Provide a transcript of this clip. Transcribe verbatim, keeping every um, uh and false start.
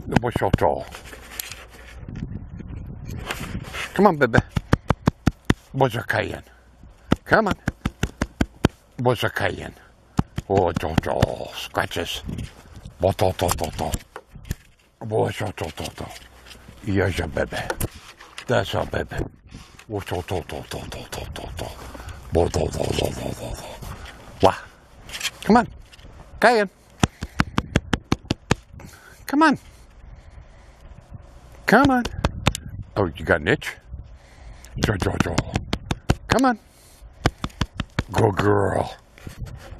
What's your tall? Come on, baby. What's your Cayan? Come on. What's your Cayan? Oh, do, do, scratches. What, do, do, do, do. What's your, do, do, do. Here's your baby. That's your baby. What's your, do, do, do, do, do, do, do. What, do, do, do, do, do, do. What? Come on. Cayan. Come on. Come on. Oh, you got an itch? Jo, jo, jo. Come on. Good girl.